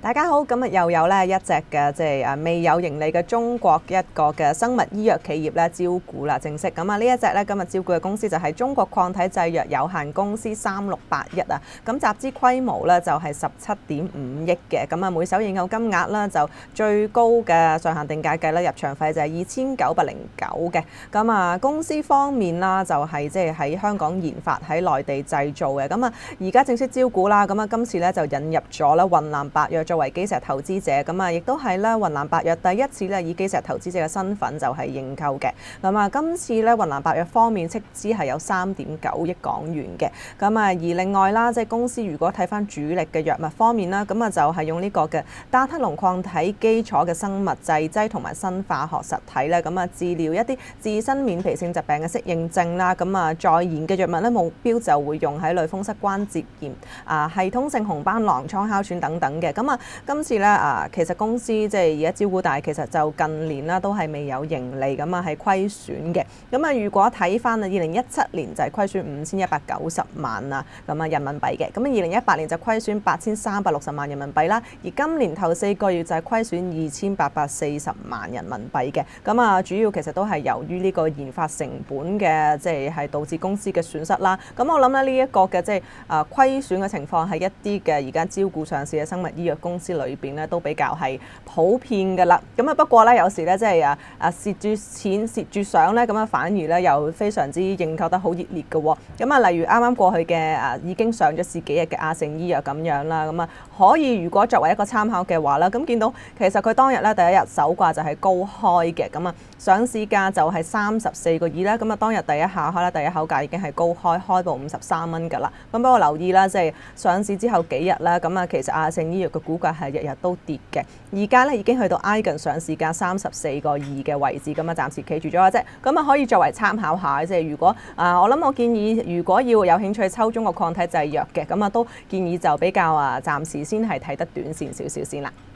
大家好，今日又有咧一隻嘅未有盈利嘅中國一個嘅生物醫藥企業咧招股啦，正式咁啊！呢一隻咧今日招股嘅公司就係中國抗體製藥有限公司3681啊，咁集資規模咧就係17.5億嘅，咁啊每手認購金額啦就最高嘅上限定價計咧入場費就係2909嘅，咁啊公司方面啦就係即係喺香港研發喺內地製造嘅，咁啊而家正式招股啦，咁啊今次咧就引入咗咧雲南白藥作為基石投資者，咁啊亦都係咧雲南白藥第一次咧以基石投資者嘅身份就係認購嘅。咁啊今次咧雲南白藥方面斥資係有3.9億港元嘅。咁啊而另外啦，即係公司如果睇翻主力嘅藥物方面啦，咁啊就係用呢個嘅單克隆抗體基礎嘅生物製劑同埋新化學實體咧，咁啊治療一啲自身免皮性疾病嘅適應症啦。咁啊在研嘅藥物咧目標就會用喺類風濕關節炎、系統性紅斑狼瘡哮喘等等嘅。咁啊今次咧其實公司即係而家招股，但係其實就近年啦都係未有盈利，咁啊係虧損嘅。咁啊如果睇翻啊2017年就係虧損5190萬啊咁啊人民幣嘅，咁啊2018年就虧損8360萬人民幣啦，而今年頭4個月就係虧損2840萬人民幣嘅。咁啊主要其實都係由於呢個研發成本嘅即係導致公司嘅損失啦。咁我諗咧呢一個嘅即係虧損嘅情況係一啲嘅而家招股上市嘅生物醫藥公司裏邊咧都比較係普遍嘅啦。咁啊不過咧有時咧即係蝕住錢蝕住上咧，咁啊反而咧又非常之認購得好熱烈嘅喎。咁啊例如啱啱過去嘅已經上咗市幾日嘅亞盛醫藥咁樣啦，咁啊可以如果作為一個參考嘅話啦，咁見到其實佢當日咧第一日首掛就係高開嘅，咁啊上市價就係34個2啦，咁啊當日第一下開啦，第一口價已經係高開開到53蚊㗎啦。咁不過留意啦，即係上市之後幾日啦，咁啊其實亞盛醫藥嘅股價係日日都跌嘅，而家咧已經去到挨近上市價34個2嘅位置，咁啊暫時企住咗啫。咁啊可以作為參考下，即係如果我建議，如果要有興趣抽中國抗體製藥嘅，咁啊都建議就比較暫時先係睇得短線少少先啦。